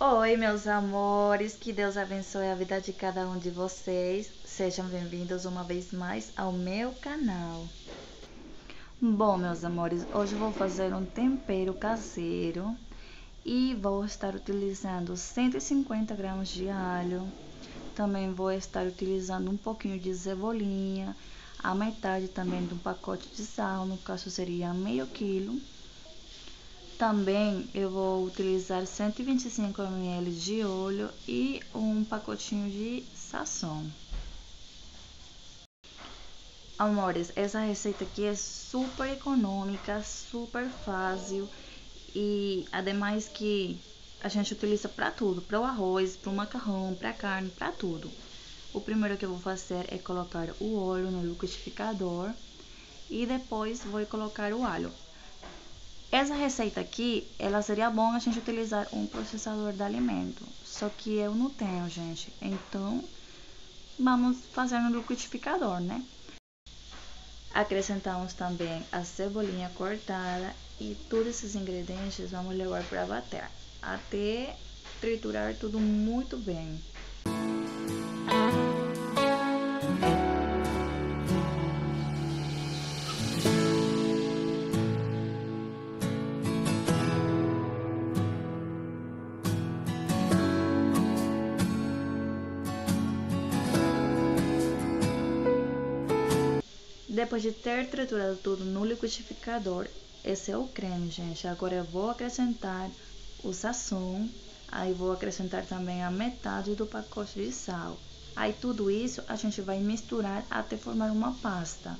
Oi, meus amores, que Deus abençoe a vida de cada um de vocês. Sejam bem-vindos uma vez mais ao meu canal. Bom, meus amores, hoje eu vou fazer um tempero caseiro e vou estar utilizando 150 gramas de alho. Também vou estar utilizando um pouquinho de cebolinha, a metade também de um pacote de sal, no caso seria meio quilo. Também eu vou utilizar 125 ml de óleo e um pacotinho de sazon. Amores, essa receita aqui é super econômica, super fácil e ademais que a gente utiliza para tudo, para o arroz, para o macarrão, para carne, para tudo. O primeiro que eu vou fazer é colocar o óleo no liquidificador e depois vou colocar o alho. Essa receita aqui, ela seria bom a gente utilizar um processador de alimento, só que eu não tenho, gente. Então, vamos fazer no liquidificador, né? Acrescentamos também a cebolinha cortada e todos esses ingredientes vamos levar para bater, até triturar tudo muito bem. Depois de ter triturado tudo no liquidificador, esse é o creme, gente. Agora eu vou acrescentar o sazon, aí vou acrescentar também a metade do pacote de sal. Aí tudo isso a gente vai misturar até formar uma pasta.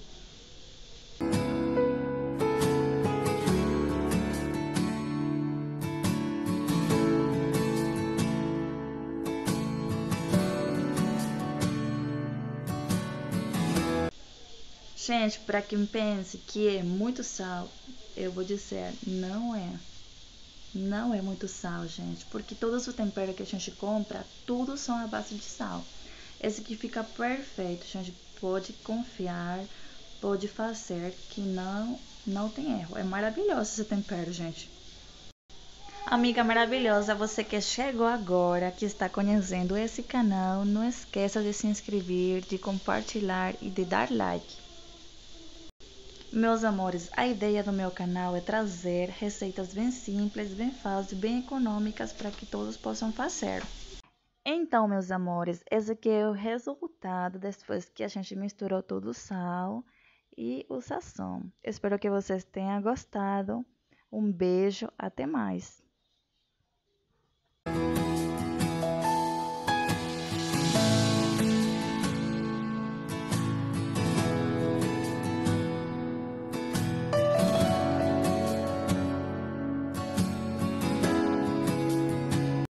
Gente, para quem pense que é muito sal, eu vou dizer, não é. Não é muito sal, gente, porque todos os temperos que a gente compra, tudo são à base de sal. Esse aqui fica perfeito, gente, pode confiar, pode fazer que não tem erro. É maravilhoso esse tempero, gente. Amiga maravilhosa, você que chegou agora, que está conhecendo esse canal, não esqueça de se inscrever, de compartilhar e de dar like. Meus amores, a ideia do meu canal é trazer receitas bem simples, bem fáceis, bem econômicas para que todos possam fazer. Então, meus amores, esse aqui é o resultado depois que a gente misturou todo o sal e o sazon. Espero que vocês tenham gostado. Um beijo, até mais.